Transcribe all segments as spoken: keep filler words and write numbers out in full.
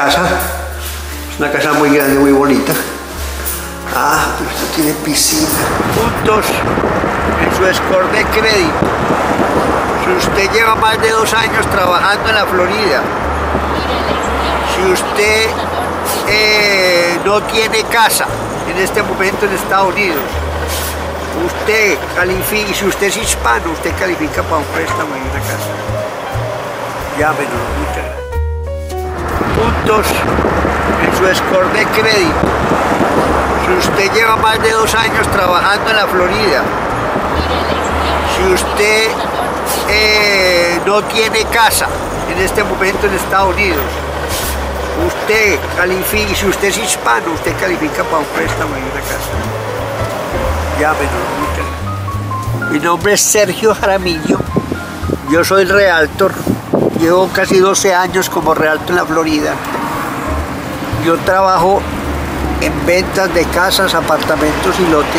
casa. Es una casa muy grande, muy bonita. Ah, pero esto tiene piscina. Puntos en su score de crédito. Si usted lleva más de dos años trabajando en la Florida, si usted eh, no tiene casa en este momento en Estados Unidos, usted califica, y si usted es hispano, usted califica para un préstamo y una casa. Llámenos, muchas gracias. Puntos en su score de crédito. Si usted lleva más de dos años trabajando en la Florida, si usted eh, no tiene casa en este momento en Estados Unidos, usted califica, y si usted es hispano, usted califica para un préstamo y una casa. Llámenos, muchas gracias. Mi nombre es Sergio Jaramillo, yo soy realtor, llevo casi doce años como realtor en la Florida. Yo trabajo en ventas de casas, apartamentos y lotes.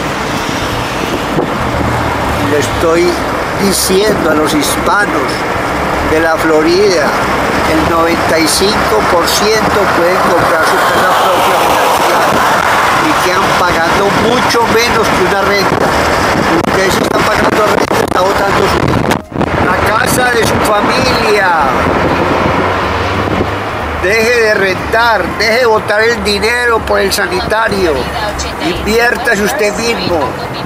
Le estoy diciendo a los hispanos de la Florida, el noventa y cinco por ciento pueden comprar su casa propia financiada y quedan pagando mucho menos que una renta. Ustedes están pagando renta, está botando su dinero. La casa de su familia. Deje de rentar, deje de botar el dinero por el sanitario, inviértase usted mismo.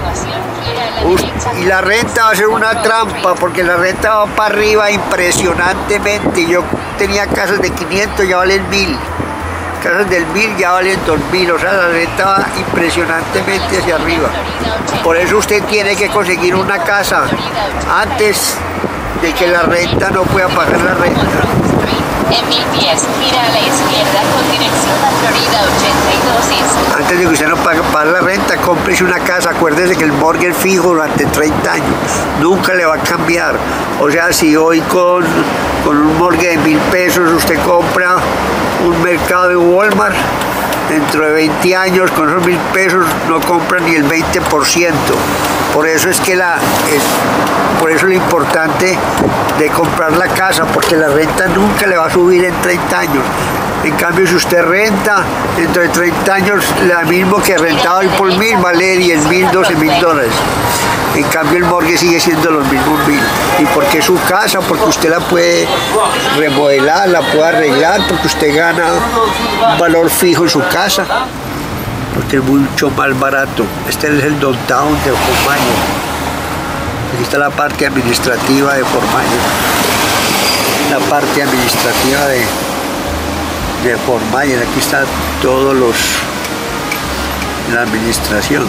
Y la renta va a ser una trampa, porque la renta va para arriba impresionantemente. Yo tenía casas de quinientos, ya valen mil. Casas del mil ya valen dos mil, o sea, la renta va impresionantemente hacia arriba. Por eso usted tiene que conseguir una casa antes de que la renta no pueda pagar la renta. En mil pies, gira a la izquierda con dirección a Florida ochenta y dos East. Antes de que usted no pague pague la renta, cómprese una casa. Acuérdese que el mortgage fijo durante treinta años nunca le va a cambiar. O sea, si hoy con, con un mortgage de mil pesos usted compra un mercado de Walmart, dentro de veinte años con esos mil pesos no compra ni el veinte por ciento. Por eso es que la es, por eso lo importante de comprar la casa, porque la renta nunca le va a subir en treinta años. En cambio, si usted renta, dentro de treinta años, la mismo que rentaba hoy por mil, vale diez mil, doce mil dólares. En cambio, el mortgage sigue siendo los mismos mil. ¿Y por qué su casa? Porque usted la puede remodelar, la puede arreglar, porque usted gana un valor fijo en su casa, porque es mucho más barato. Este es el downtown de Fort Myers. Aquí está la parte administrativa de Fort Myers. La parte administrativa de, de Fort Myers. Aquí está todos los la administración.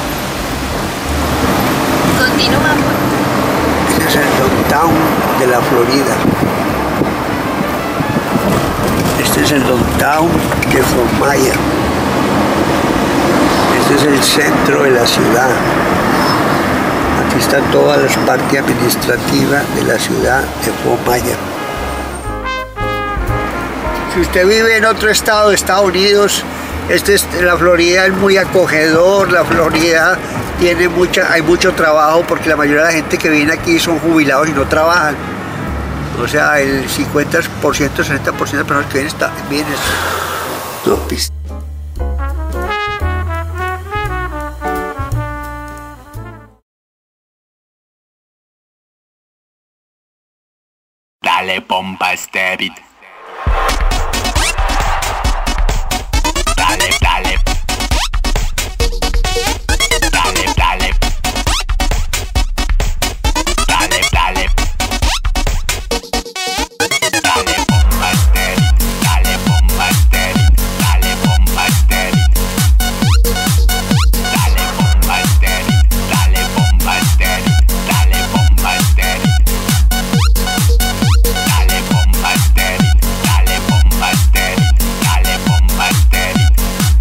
Continuamos. Este es el downtown de la Florida. Este es el downtown de Fort Myers. Este es el centro de la ciudad. Aquí está toda la parte administrativa de la ciudad de Fort Myers. Si usted vive en otro estado de Estados Unidos, este es, la Florida es muy acogedor. La Florida tiene mucha, hay mucho trabajo, porque la mayoría de la gente que viene aquí son jubilados y no trabajan. O sea, el cincuenta por ciento, sesenta por ciento de personas que vienen, está, vienen no, pis. Dale pompa este beat. Dale, dale. Dale, dale. Dale, dale. Dale pompa este beat. Dale pompa este beat. Dale pompa este beat. Dale pompa este beat. Dale pompa este beat. Dale pompa este beat. Dale pompa estéril, dale pompa estéril, dale pompa estéril.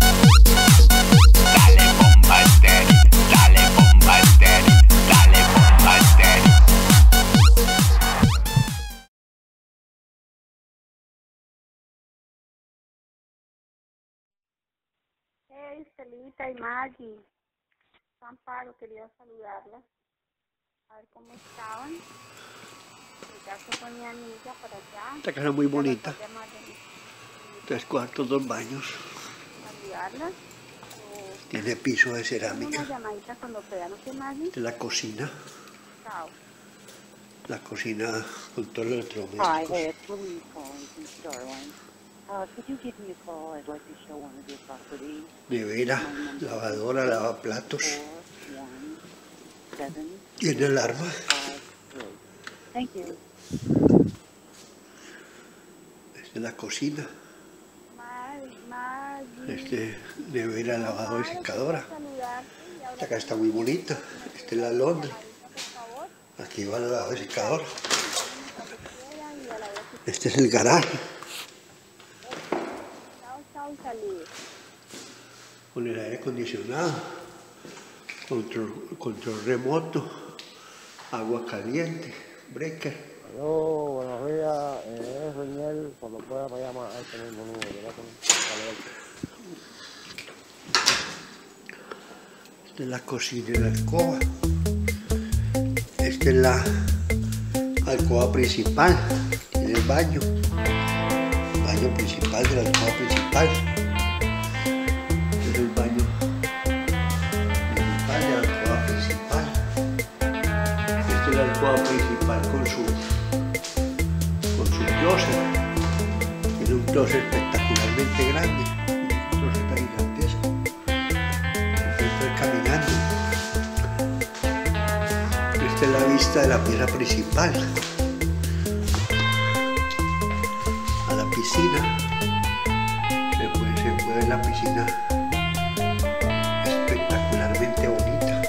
Dale pompa estéril, dale pompa estéril, dale pompa estéril. Hey, Celita y Maggie. Amparo, quería saludarlas. A ver cómo estaban. Ya se ponía niña para allá. Esta casa es muy bonita. Tres cuartos, dos baños. ¿Saludarlas? Tiene piso de Una cerámica. llamadita cuando puedan, ¿no, Maggie? Esta es la cocina. Chao. La cocina con todos los Hi, electrodomésticos. hey, it's Louise calling from Starline. Uh, could you give me a call? I'd like to show one of your properties. Nevera, lavadora, lavaplatos. four one seven Tiene alarma. five three. Thank you. Esta es la cocina. Maggie, Maggie. Este, nevera, lavadora y secadora. Saludarte y ahora Esta casa está muy bonita. Esta es la Londres. por favor. Aquí va la lavadora y secadora. Cuando quieran y a la vez que Este es el garaje. chao, chao y saludos. Con el aire acondicionado. Control, control remoto. Agua caliente. Breaker. Aló, buenos días, eh, es Reñel, cuando pueda me llama a este mismo número de teléfono. Esta es la cocina y la alcoba. Esta es la alcoba principal. Tiene el baño. Baño principal de la alcoba principal. Este es el baño principal de la alcoba principal. Esta es la alcoba principal con su con su closet. Tiene un closet espectacularmente grande. Un closet tan gigantesco. Estoy caminando. Esta es la vista de la pieza principal a la piscina. Se puede, se puede ver la piscina espectacularmente bonita.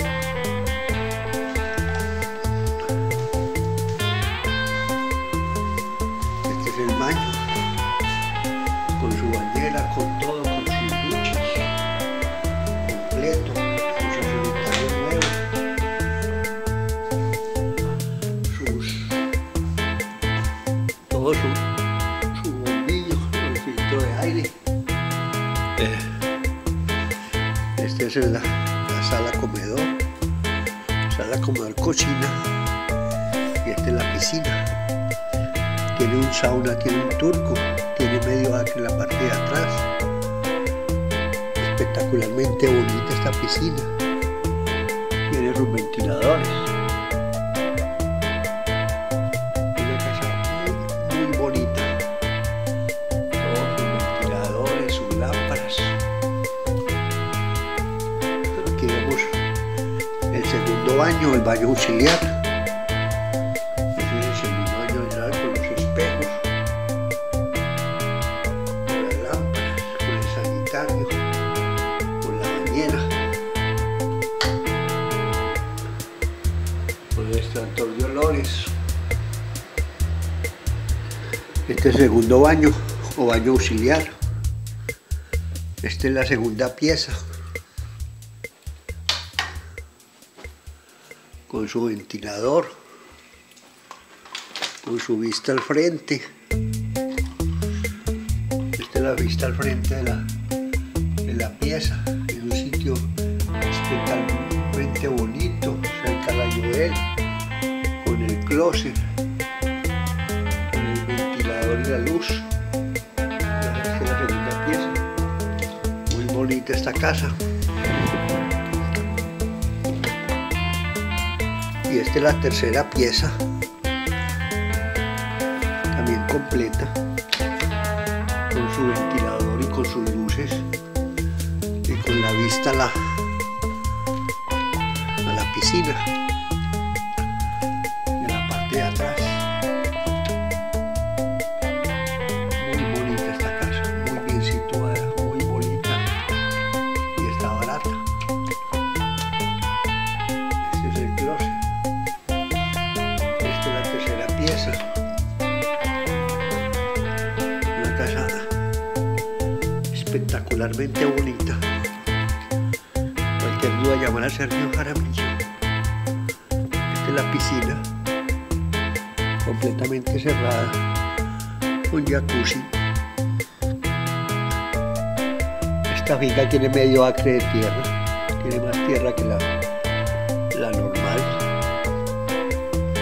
Este es el baño con su bañera, con todo, con sus duchas completo, con su sanitario nuevo, sus todo su, su bombillo, el filtro de aire. Eh, Este es la, la sala comedor, sala comedor cocina, y esta es la piscina. Tiene un sauna, tiene un turco, tiene medio acre en la parte de atrás. Espectacularmente bonita esta piscina. Tiene sus ventiladores. Una casa muy, muy bonita. Todos sus ventiladores, sus lámparas. Aquí vemos el segundo baño, el baño auxiliar. Ese es el segundo baño auxiliar con los espejos, con las lámparas, con el sanitario, con la bañera, con el extractor de olores. Este es el segundo baño o baño auxiliar. Esta es la segunda pieza, con su ventilador, con su vista al frente. Esta es la vista al frente de la, de la pieza, en un sitio especialmente bonito, cerca a la Joel, con el closet, con el ventilador y la luz. Esta es la segunda pieza, muy bonita esta casa. Y esta es la tercera pieza, también completa, con su ventilador y con sus luces, y con la vista a la, a la piscina, de la parte de atrás. Muy bonita esta casa, muy bien situada, muy bonita, y está barata. Este es el closet. Esta es la tercera pieza. Una casa espectacularmente bonita. Cualquier duda llamar a Sergio Jaramillo. Esta es la piscina, completamente cerrada, con jacuzzi. Esta finca tiene medio acre de tierra, tiene más tierra que la, la normal.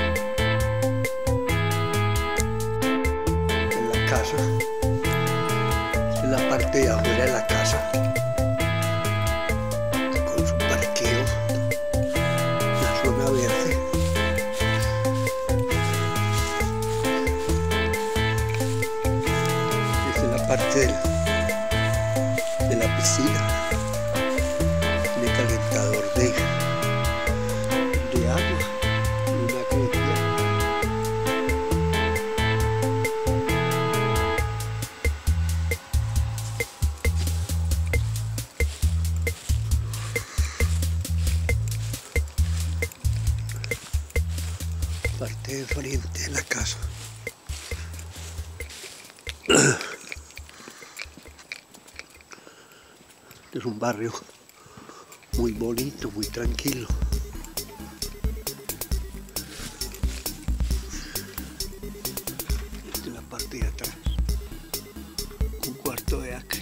En la casa parte de afuera de la casa, con su parqueo, la zona verde. Esta es la parte de la, de la piscina. Tiene calentador de, de agua y una acre de tierra. Parte de frente de la casa. Este es un barrio muy bonito, muy tranquilo. Esta es la parte de atrás. Un cuarto de acre.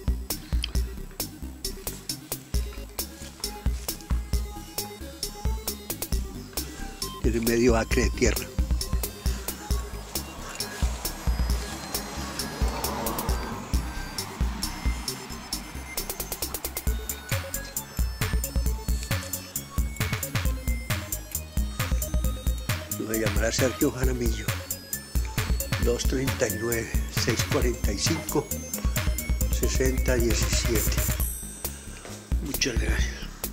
Tiene medio acre de tierra. Lo voy a llamar a Sergio Jaramillo. dos treinta y nueve, seiscientos cuarenta y cinco, sesenta diecisiete. Muchas gracias.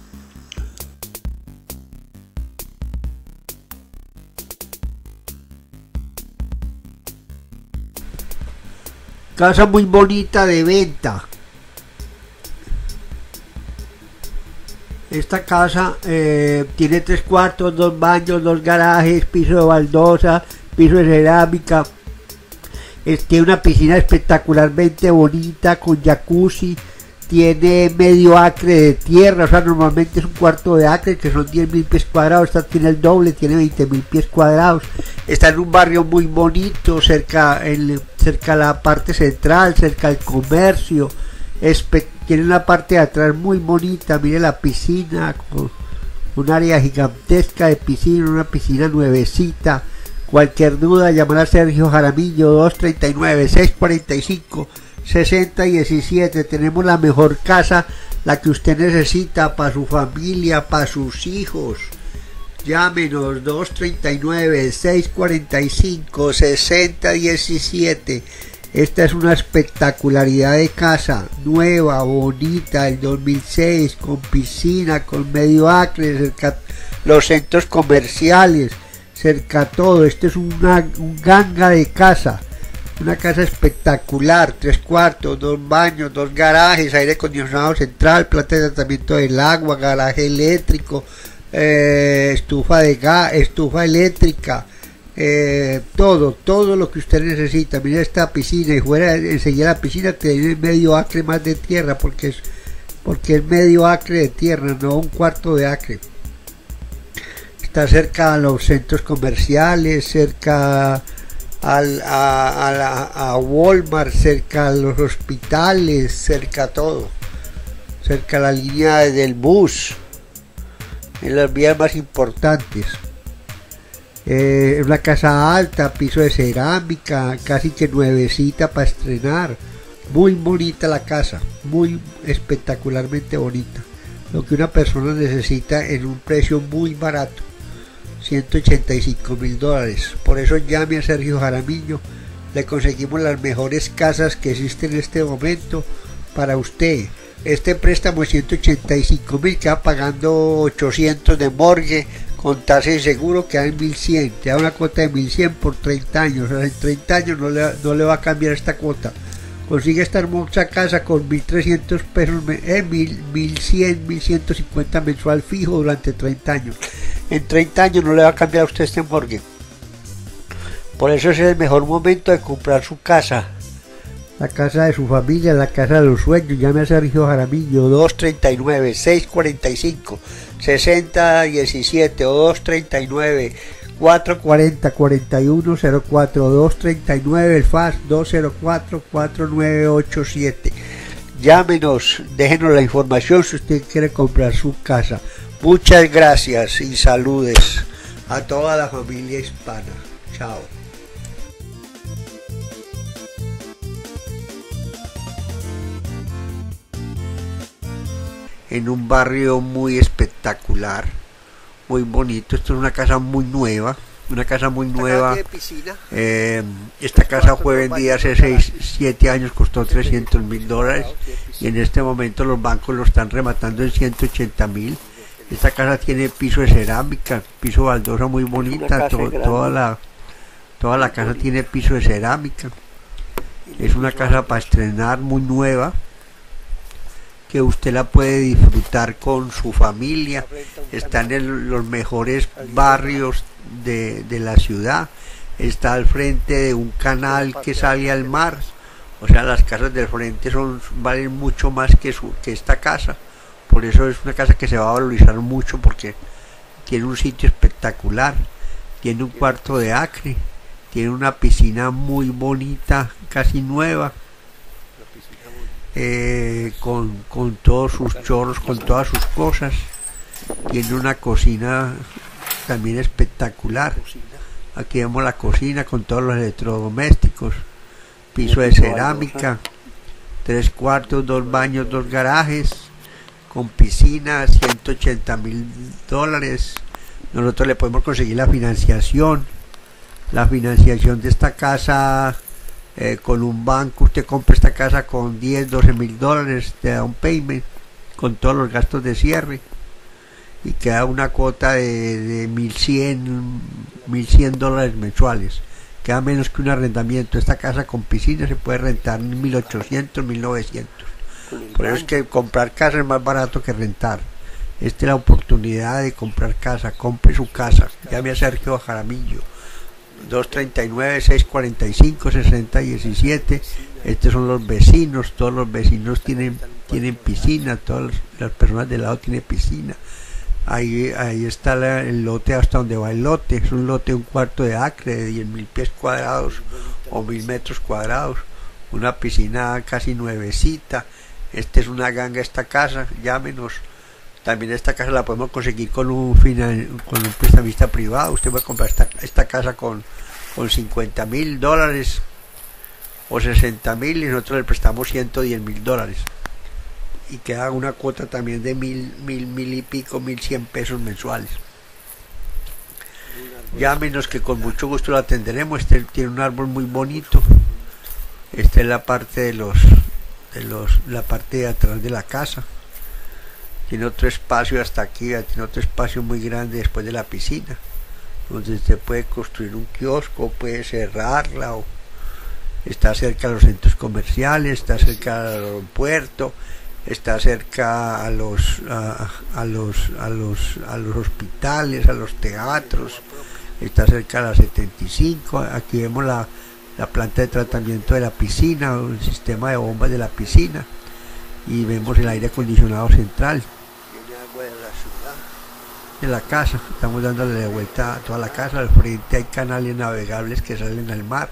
Casa muy bonita de venta. Esta casa eh, tiene tres cuartos, dos baños, dos garajes, piso de baldosa, piso de cerámica. Es, tiene una piscina espectacularmente bonita con jacuzzi. Tiene medio acre de tierra, o sea, normalmente es un cuarto de acre, que son diez mil pies cuadrados. Esta tiene el doble, tiene veinte mil pies cuadrados. Está en un barrio muy bonito, cerca, el, cerca a la parte central, cerca al comercio. Espe tiene una parte de atrás muy bonita, mire la piscina, con un área gigantesca de piscina, una piscina nuevecita. Cualquier duda, llamar a Sergio Jaramillo, dos treinta y nueve, seiscientos cuarenta y cinco, sesenta diecisiete. Tenemos la mejor casa, la que usted necesita para su familia, para sus hijos. Llámenos dos treinta y nueve, seiscientos cuarenta y cinco, sesenta diecisiete. Esta es una espectacularidad de casa, nueva, bonita, del dos mil seis, con piscina, con medio acre, cerca los centros comerciales, cerca a todo. Este es una, un ganga de casa. Una casa espectacular, tres cuartos, dos baños, dos garajes, aire acondicionado central, planta de tratamiento del agua, garaje eléctrico, eh, estufa de gas, estufa eléctrica, eh, todo, todo lo que usted necesita. Mira esta piscina, y fuera enseguida la piscina tiene medio acre más de tierra, porque es, porque es medio acre de tierra, no un cuarto de acre. Está cerca a los centros comerciales, cerca Al, a, a, la, a Walmart, cerca a los hospitales, cerca a todo, cerca a la línea del bus, en las vías más importantes. Eh, es una casa alta, piso de cerámica, casi que nuevecita para estrenar. Muy bonita la casa, muy espectacularmente bonita. Lo que una persona necesita en un precio muy barato. ciento ochenta y cinco mil dólares. Por eso llame a Sergio Jaramillo. Le conseguimos las mejores casas que existen en este momento para usted. Este préstamo de ciento ochenta y cinco mil queda pagando ochocientos de morgue, con tasa y seguro queda en mil cien. Te da una cuota de mil cien por treinta años. O sea, en treinta años no le, no le va a cambiar esta cuota. Consigue esta hermosa casa con mil trescientos pesos, eh, mil cien, mil ciento cincuenta mensual fijo durante treinta años. En treinta años no le va a cambiar a usted este morgue. Por eso es el mejor momento de comprar su casa. La casa de su familia, la casa de los sueños. Llame a Sergio Jaramillo, dos treinta y nueve, seiscientos cuarenta y cinco, sesenta diecisiete o dos treinta y nueve, cuatrocientos cuarenta, cuarenta y uno cero cuatro, dos treinta y nueve, el fax dos cero cuatro, cuatro nueve ocho siete. Llámenos, déjenos la información si usted quiere comprar su casa. Muchas gracias y saludes a toda la familia hispana. Chao. en un barrio muy espectacular, muy bonito. Esto es una casa muy nueva, una casa muy nueva. Eh, esta casa fue vendida hace seis, siete años, costó trescientos mil dólares y en este momento los bancos lo están rematando en ciento ochenta mil. Esta casa tiene piso de cerámica, piso baldosa muy bonita, to, toda la toda la casa tiene piso de cerámica. Es una casa para estrenar, muy nueva, que usted la puede disfrutar con su familia. Está en el, los mejores barrios de, de la ciudad. Está al frente de un canal que sale al mar. O sea, las casas del frente son valen mucho más que, su, que esta casa. Por eso es una casa que se va a valorizar mucho, porque tiene un sitio espectacular. Tiene un cuarto de acre. Tiene una piscina muy bonita, casi nueva. Eh, con, con todos sus chorros, con todas sus cosas. Tiene una cocina también espectacular. Aquí vemos la cocina con todos los electrodomésticos, piso de cerámica, tres cuartos, dos baños, dos garajes, con piscina, ciento ochenta mil dólares. Nosotros le podemos conseguir la financiación. La financiación de esta casa, eh, con un banco, usted compra esta casa con diez, doce mil dólares de down payment, con todos los gastos de cierre, y queda una cuota de, de mil cien dólares mensuales. Queda menos que un arrendamiento. Esta casa con piscina se puede rentar en mil ochocientos, mil novecientos. Por eso es que comprar casa es más barato que rentar. Esta es la oportunidad de comprar casa. Compre su casa. Llame a Sergio Jaramillo, dos treinta y nueve, seiscientos cuarenta y cinco, sesenta diecisiete. Estos son los vecinos. Todos los vecinos tienen, tienen piscina. Todas las personas del lado tienen piscina. Ahí, ahí está la, el lote hasta donde va el lote. Es un lote de un cuarto de acre, de diez mil pies cuadrados o mil metros cuadrados. Una piscina casi nuevecita. Esta es una ganga, esta casa. Llámenos. También esta casa la podemos conseguir con un, final, con un prestamista privado. Usted puede comprar esta, esta casa con, con cincuenta mil dólares o sesenta mil y nosotros le prestamos ciento diez mil dólares. Y queda una cuota también de mil, mil, mil y pico, mil cien pesos mensuales. Llámenos que con mucho gusto lo atenderemos. Este tiene un árbol muy bonito. Esta es la parte de los, de los, la parte de atrás de la casa. Tiene otro espacio hasta aquí, tiene otro espacio muy grande después de la piscina, donde usted puede construir un kiosco, puede cerrarla, o está cerca de los centros comerciales, está cerca del aeropuerto, está cerca a los a, a los a los a los hospitales, a los teatros, está cerca a la setenta y cinco. Aquí vemos la, la planta de tratamiento de la piscina, el sistema de bombas de la piscina, y vemos el aire acondicionado central. Tiene agua de la ciudad, de la casa. Estamos dándole de vuelta a toda la casa. Al frente hay canales navegables que salen al mar.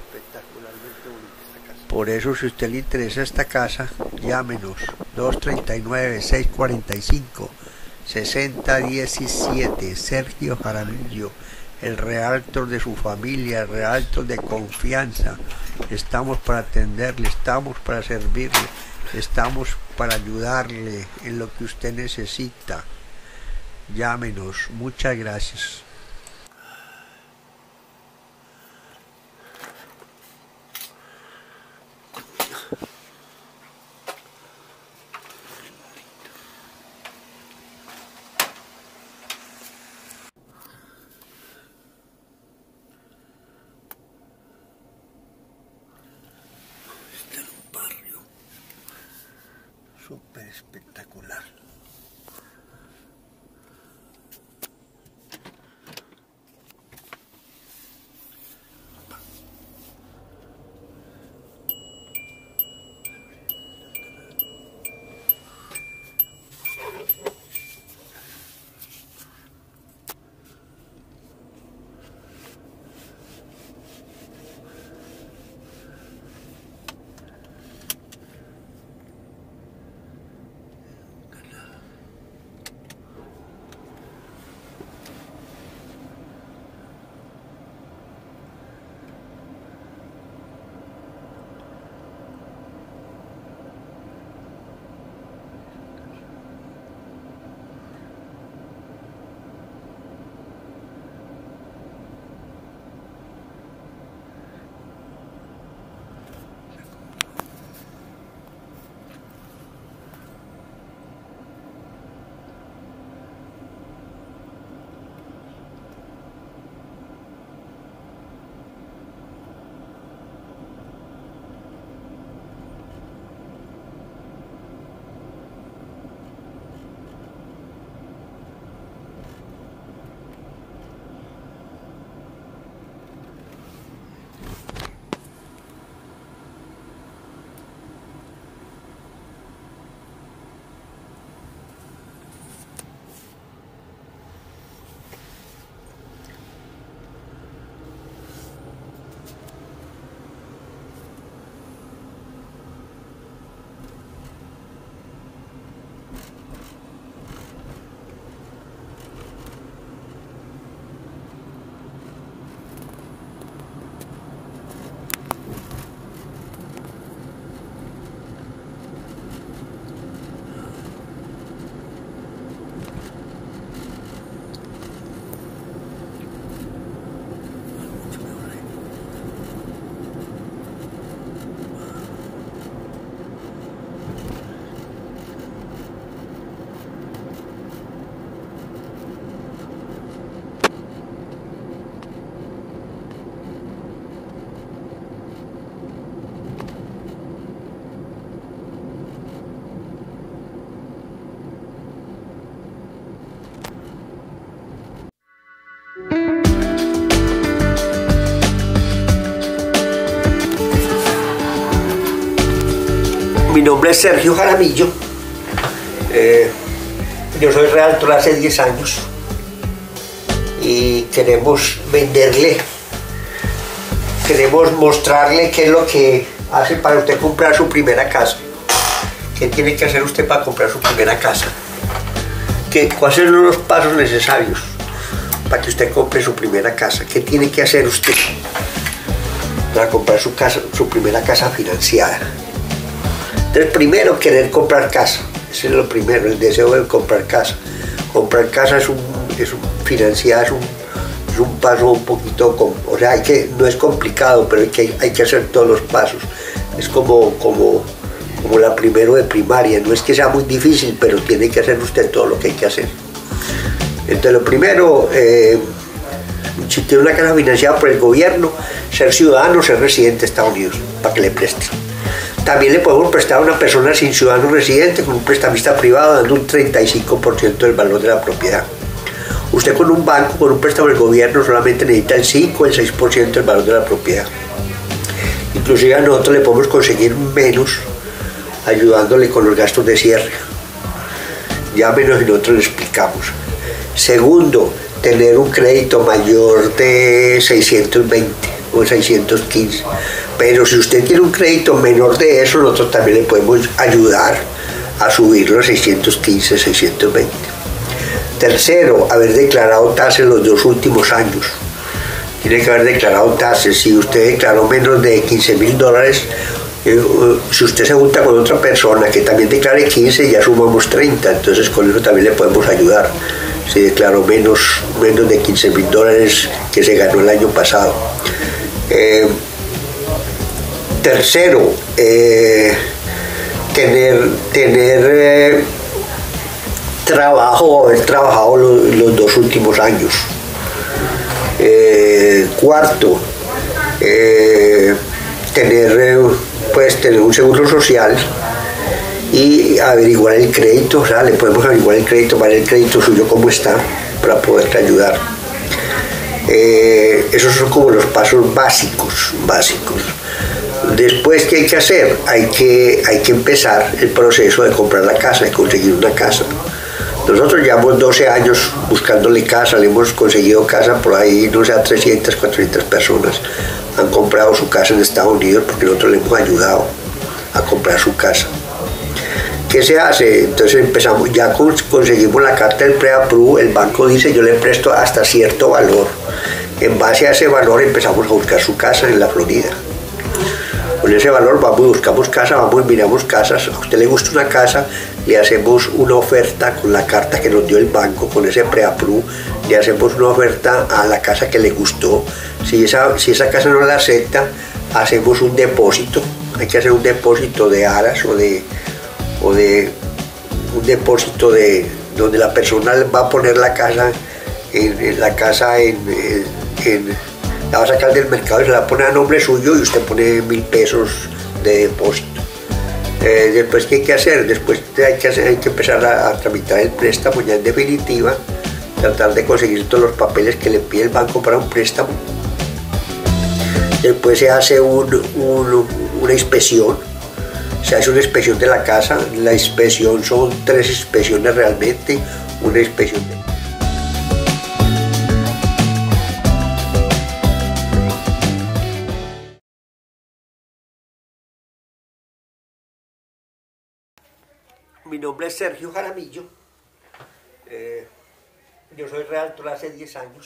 Por eso, si a usted le interesa esta casa, llámenos dos treinta y nueve, seiscientos cuarenta y cinco, sesenta diecisiete. Sergio Jaramillo, el realtor de su familia, el realtor de confianza. Estamos para atenderle, estamos para servirle, estamos para ayudarle en lo que usted necesita. Llámenos. Muchas gracias. Este es un barrio súper espectacular. Canal. Mi nombre es Sergio Jaramillo. Eh, yo soy realtor hace diez años y queremos venderle, queremos mostrarle qué es lo que hace para usted comprar su primera casa. ¿Qué tiene que hacer usted para comprar su primera casa? ¿Qué, ¿Cuáles son los pasos necesarios para que usted compre su primera casa? ¿Qué tiene que hacer usted para comprar su, casa, su primera casa financiada? Entonces, primero, querer comprar casa. Ese es lo primero, el deseo de comprar casa. Comprar casa es un, es un financiada, es un, es un paso un poquito, com, o sea, hay que, no es complicado, pero hay que, hay que hacer todos los pasos. Es como, como, como la primero de primaria, no es que sea muy difícil, pero tiene que hacer usted todo lo que hay que hacer. Entonces, lo primero, eh, si tiene una casa financiada por el gobierno, ser ciudadano, ser residente de Estados Unidos, para que le presten. También le podemos prestar a una persona sin ciudadano residente con un prestamista privado dando un treinta y cinco por ciento del valor de la propiedad. Usted con un banco, con un préstamo del gobierno, solamente necesita el cinco o el seis por ciento del valor de la propiedad. Inclusive a nosotros le podemos conseguir menos ayudándole con los gastos de cierre. Llámenos y nosotros le explicamos. Segundo, tener un crédito mayor de seiscientos veinte o seiscientos quince. Pero si usted tiene un crédito menor de eso, nosotros también le podemos ayudar a subirlo a seiscientos quince, seiscientos veinte. Tercero, haber declarado tasas los dos últimos años. Tiene que haber declarado tasas. Si usted declaró menos de quince mil dólares, eh, si usted se junta con otra persona que también declare quince, ya sumamos treinta. Entonces con eso también le podemos ayudar. Si declaró menos, menos de quince mil dólares que se ganó el año pasado. Eh, tercero, eh, tener, tener eh, trabajo, haber trabajado los, los dos últimos años. Eh, cuarto, eh, tener, eh, pues, tener un seguro social y averiguar el crédito, o sea, le podemos averiguar el crédito, para el crédito suyo cómo está, para poderle ayudar. Eh, esos son como los pasos básicos, básicos. Después, ¿qué hay que hacer? Hay que, hay que empezar el proceso de comprar la casa, de conseguir una casa. Nosotros llevamos doce años buscándole casa, le hemos conseguido casa por ahí, no sé, a trescientas, cuatrocientas personas han comprado su casa en Estados Unidos porque nosotros le hemos ayudado a comprar su casa. ¿Qué se hace? Entonces empezamos, ya conseguimos la carta del pre-approve, el banco dice yo le presto hasta cierto valor. En base a ese valor empezamos a buscar su casa en la Florida. Con ese valor vamos y buscamos casa, vamos y miramos casas. A usted le gusta una casa, le hacemos una oferta con la carta que nos dio el banco, con ese pre-approve, le hacemos una oferta a la casa que le gustó. Si esa, si esa casa no la acepta, hacemos un depósito. Hay que hacer un depósito de aras o de o de un depósito de donde la persona va a poner la casa en, en la casa en, en, en la va a sacar del mercado y se la pone a nombre suyo y usted pone mil pesos de depósito. Eh, después, ¿qué hay que hacer? Después hay que, hacer, hay que empezar a, a tramitar el préstamo ya en definitiva, tratar de conseguir todos los papeles que le pide el banco para un préstamo. Después se hace un, un, una inspección. Se hace una inspección de la casa. La inspección son tres inspecciones realmente. Una inspección de... Mi nombre es Sergio Jaramillo. Eh, yo soy realtor hace diez años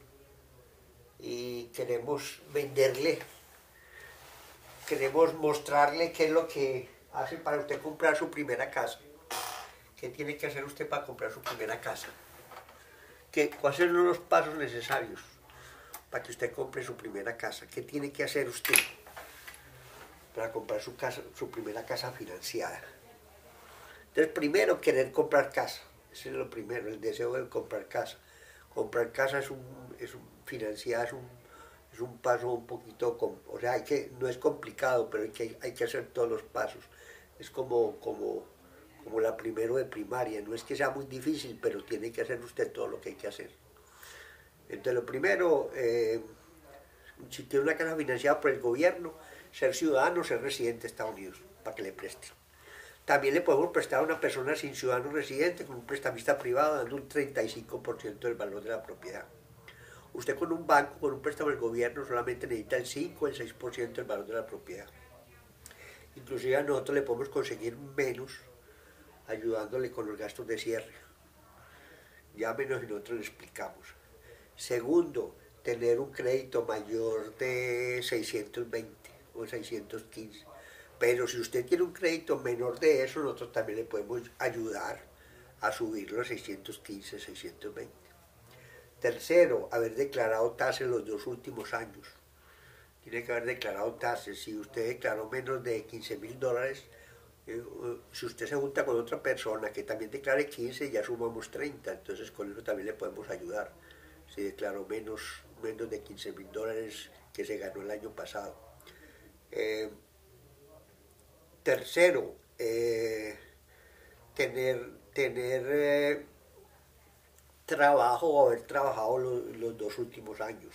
y queremos venderle, queremos mostrarle qué es lo que hace para usted comprar su primera casa. ¿Qué tiene que hacer usted para comprar su primera casa? ¿Qué, ¿Cuáles son los pasos necesarios para que usted compre su primera casa? ¿Qué tiene que hacer usted para comprar su, casa, su primera casa financiada? Entonces, primero, querer comprar casa. Ese es lo primero, el deseo de comprar casa. Comprar casa es un, es un financiada, es un, es un paso un poquito, com, o sea, hay que, no es complicado, pero hay que, hay que hacer todos los pasos. Es como, como, como la primero de primaria, no es que sea muy difícil, pero tiene que hacer usted todo lo que hay que hacer. Entonces, lo primero, eh, si tiene una casa financiada por el gobierno, ser ciudadano, ser residente de Estados Unidos, para que le presten. También le podemos prestar a una persona sin ciudadano residente con un prestamista privado dando un treinta y cinco por ciento del valor de la propiedad. Usted con un banco, con un préstamo del gobierno, solamente necesita el cinco o el seis por ciento del valor de la propiedad. Inclusive a nosotros le podemos conseguir menos ayudándole con los gastos de cierre. Llámenos y nosotros le explicamos. Segundo, tener un crédito mayor de seiscientos veinte o seiscientos quince. Pero si usted tiene un crédito menor de eso, nosotros también le podemos ayudar a subirlo a seiscientos quince, seiscientos veinte. Tercero, haber declarado tasas en los dos últimos años. Tiene que haber declarado tasas. Si usted declaró menos de quince mil dólares, eh, si usted se junta con otra persona que también declare quince, ya sumamos treinta. Entonces con eso también le podemos ayudar. Si declaró menos, menos de quince mil dólares que se ganó el año pasado. Eh, tercero, eh, tener, tener eh, trabajo o haber trabajado los, los dos últimos años.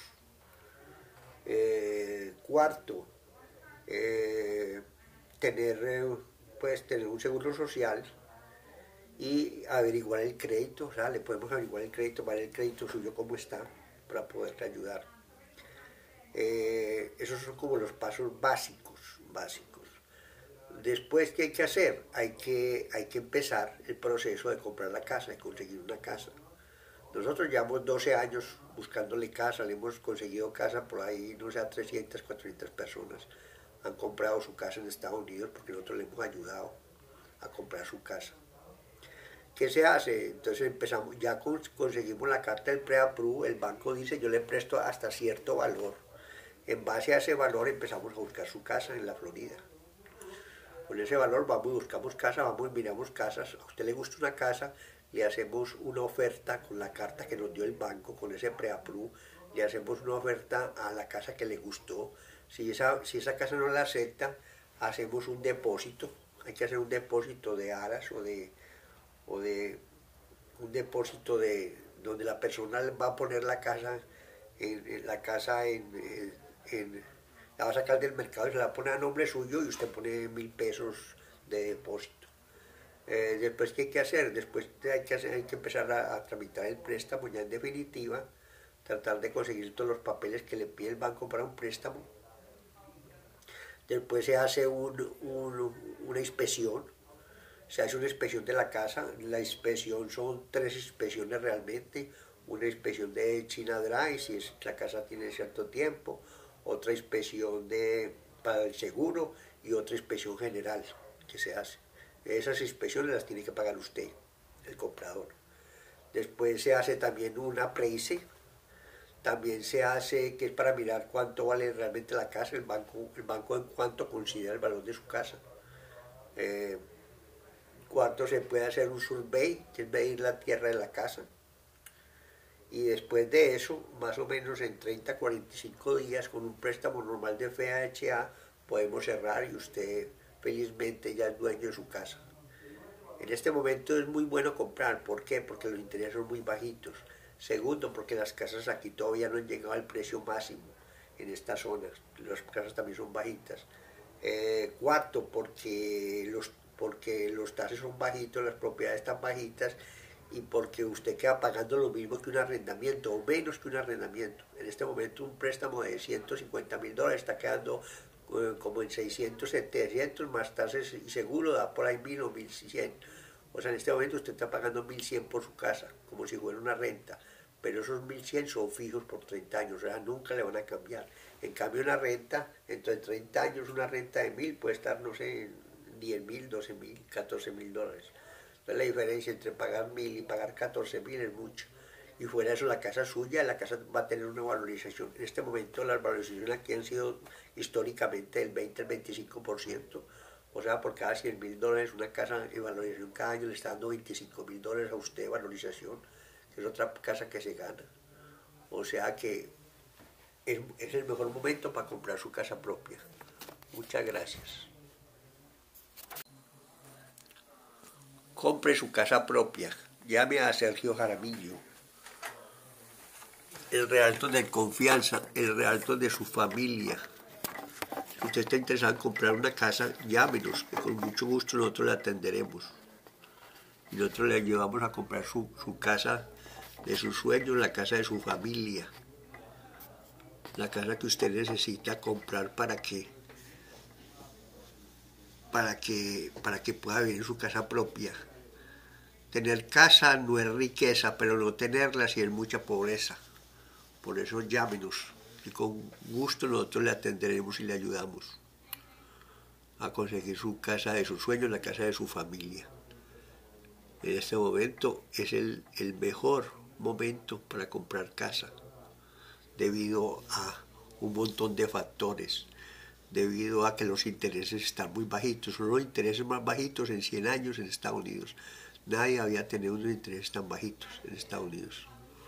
Eh, cuarto, eh, tener, eh, pues, tener un seguro social y averiguar el crédito, o sea, le podemos averiguar el crédito, para el crédito suyo cómo está, para poderle ayudar. Eh, esos son como los pasos básicos, básicos. Después, ¿qué hay que hacer? Hay que, hay que empezar el proceso de comprar la casa, de conseguir una casa. Nosotros llevamos doce años buscándole casa, le hemos conseguido casa por ahí, no sé, a trescientas, cuatrocientas personas han comprado su casa en Estados Unidos porque nosotros le hemos ayudado a comprar su casa. ¿Qué se hace? Entonces empezamos, ya conseguimos la carta del pre-approve, el banco dice yo le presto hasta cierto valor. En base a ese valor empezamos a buscar su casa en la Florida. Con ese valor vamos y buscamos casa, vamos y miramos casas. A usted le gusta una casa, le hacemos una oferta con la carta que nos dio el banco, con ese pre-approve, le hacemos una oferta a la casa que le gustó. Si esa, si esa casa no la acepta, hacemos un depósito. Hay que hacer un depósito de aras o de, o de un depósito de donde la persona va a poner la casa, en, en la casa en, en, en, la va a sacar del mercado y se la pone a nombre suyo y usted pone mil pesos de depósito. Eh, después, ¿qué hay que hacer? Después hay que, hacer, hay que empezar a, a tramitar el préstamo ya en definitiva, tratar de conseguir todos los papeles que le pide el banco para un préstamo. Después se hace un, un, una inspección, se hace una inspección de la casa. La inspección son tres inspecciones realmente, una inspección de China Dry, si es, la casa tiene cierto tiempo, otra inspección de, para el seguro y otra inspección general que se hace. Esas inspecciones las tiene que pagar usted, el comprador. Después se hace también una appraisal, también se hace que es para mirar cuánto vale realmente la casa, el banco, el banco en cuánto considera el valor de su casa. Eh, cuánto se puede hacer un survey, que es medir la tierra de la casa. Y después de eso, más o menos en treinta a cuarenta y cinco días, con un préstamo normal de F H A, podemos cerrar y usted felizmente ya es dueño de su casa. En este momento es muy bueno comprar. ¿Por qué? Porque los intereses son muy bajitos. Segundo, porque las casas aquí todavía no han llegado al precio máximo en estas zonas. Las casas también son bajitas. Eh, cuarto, porque los, porque los tases son bajitos, las propiedades están bajitas y porque usted queda pagando lo mismo que un arrendamiento o menos que un arrendamiento. En este momento un préstamo de ciento cincuenta mil dólares está quedando como en seiscientos, setecientos, más tasas y seguro da por ahí mil o mil cien. O sea, en este momento usted está pagando mil cien por su casa, como si fuera una renta, pero esos mil cien son fijos por treinta años, o sea, nunca le van a cambiar. En cambio, una renta, dentro de treinta años, una renta de mil puede estar, no sé, en diez mil, doce mil, catorce mil dólares. Entonces, la diferencia entre pagar mil y pagar catorce mil es mucho. Y fuera de eso, la casa suya, la casa va a tener una valorización. En este momento las valorizaciones aquí han sido históricamente del veinte al veinticinco por ciento. O sea, por cada cien mil dólares una casa en valorización cada año le está dando veinticinco mil dólares a usted de valorización, que es otra casa que se gana. O sea que es, es el mejor momento para comprar su casa propia. Muchas gracias. Compre su casa propia. Llame a Sergio Jaramillo, el realtor de confianza, el realtor de su familia. usted está interesado en comprar una casa, llámenos, que con mucho gusto nosotros le atenderemos. Y nosotros le ayudamos a comprar su, su casa de sus sueños, la casa de su familia. La casa que usted necesita comprar para que, para que, para que pueda vivir en su casa propia. Tener casa no es riqueza, pero no tenerla sí es mucha pobreza. Por eso llámenos y con gusto nosotros le atenderemos y le ayudamos a conseguir su casa de sus sueños, la casa de su familia. En este momento es el, el mejor momento para comprar casa, debido a un montón de factores, debido a que los intereses están muy bajitos, son los intereses más bajitos en cien años en Estados Unidos. Nadie había tenido unos intereses tan bajitos en Estados Unidos.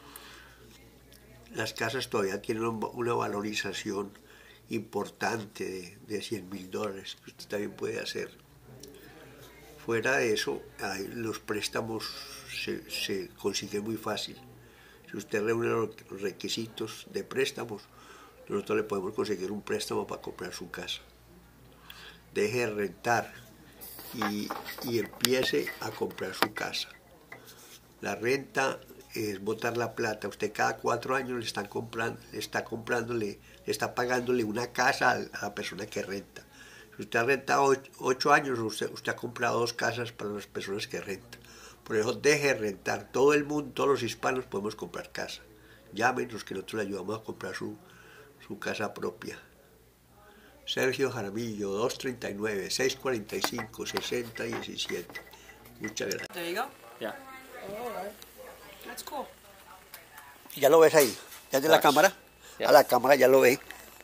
Las casas todavía tienen una valorización importante de, de cien mil dólares, que usted también puede hacer. Fuera de eso, hay, los préstamos se, se consiguen muy fácil. Si usted reúne los requisitos de préstamos, nosotros le podemos conseguir un préstamo para comprar su casa. Deje de rentar y, y empiece a comprar su casa. La renta es botar la plata. Usted cada cuatro años le, están comprando, le está comprándole, le está pagándole una casa a la persona que renta. Si usted ha rentado ocho, ocho años, usted, usted ha comprado dos casas para las personas que rentan. Por eso deje de rentar. Todo el mundo, todos los hispanos podemos comprar casa. Llámenos que nosotros le ayudamos a comprar su, su casa propia. Sergio Jaramillo, dos tres nueve, seis cuatro cinco, seis cero uno siete. Muchas gracias. There you go. Yeah. That's cool. ¿Ya lo ves ahí? ¿Ya de la Watch. cámara? Yeah. A la cámara ya lo ve.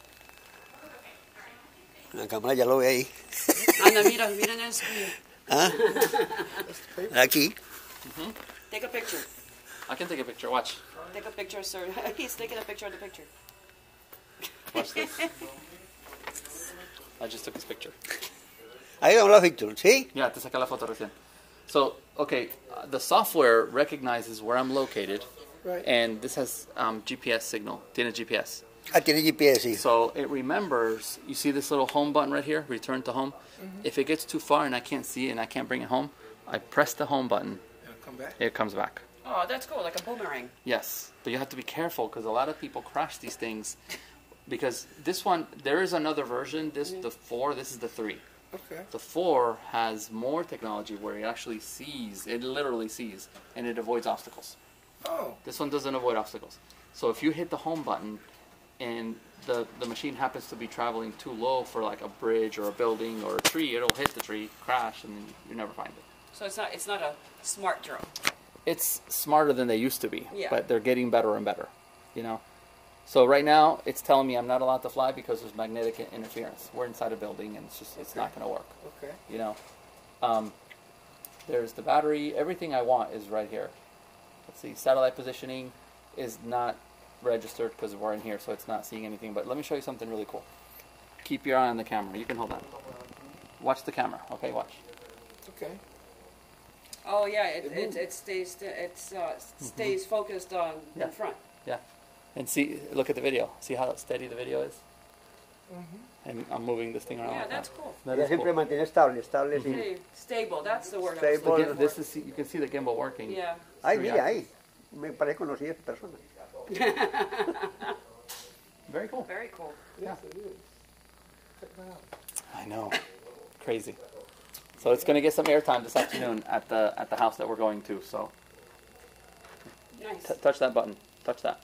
La cámara ya lo ve ahí. Anda, mira, mira en el screen. ¿Ah? Aquí. Take a picture. I can take a picture. Watch. Take a picture, sir. He's taking a picture of the picture. Watch this. I just took his picture. Ahí vamos la Víctor, ¿sí? Yeah, te saca la foto recién. So, okay, uh, the software recognizes where I'm located, Right. and this has um, G P S signal. Tiene G P S. Ah, tiene G P S, sí. So it remembers. You see this little home button right here, return to home. If it gets too far and I can't see it and I can't bring it home, I press the home button. It'll come back. It comes back. Oh, that's cool, like a boomerang. Yes, but you have to be careful because a lot of people crash these things. Because this one, there is another version. This the four. This is the three. Okay. The four has more technology where it actually sees. It literally sees, and it avoids obstacles. Oh. This one doesn't avoid obstacles. So if you hit the home button, and the the machine happens to be traveling too low for like a bridge or a building or a tree, it'll hit the tree, crash, and then you never find it. So it's not it's not a smart drone. It's smarter than they used to be, Yeah. but they're getting better and better, you know. So right now, it's telling me I'm not allowed to fly because there's magnetic interference. We're inside a building, and it's just it's not going to work. Okay. You know, um, there's the battery. Everything I want is right here. Let's see, satellite positioning is not registered because we're in here, so it's not seeing anything. But let me show you something really cool. Keep your eye on the camera. You can hold on. Watch the camera. Okay, watch. Okay. Oh yeah, it it, it stays it's uh, stays focused on Yeah. in front. Yeah, and see, look at the video. See how steady the video is. And I'm moving this thing around. Yeah, like that's that. cool. That Ya is siempre cool. mantiene estable, estable, sí. Stay, stable, that's the word. I was Stable. looking Again, for. this is you can see the gimbal working. Yeah. Ay, Three mira, axis. ahí. Me parece conocida esa persona. Very cool. Very cool. Yeah. I know. Crazy. So it's going to get some airtime this afternoon at the at the house that we're going to. So Nice. t- touch that button. Touch that.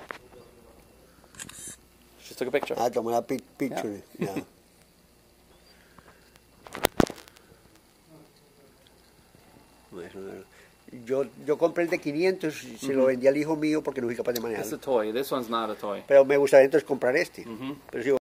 Just took a picture. Ah, tomé la pi- picture. Ya. Bueno, Yo, yo compré el de quinientos y se lo vendí al hijo mío porque no fui capaz de It's a manejarlo. toy. This one's not a toy. Pero me gustaría entonces comprar este. Pero si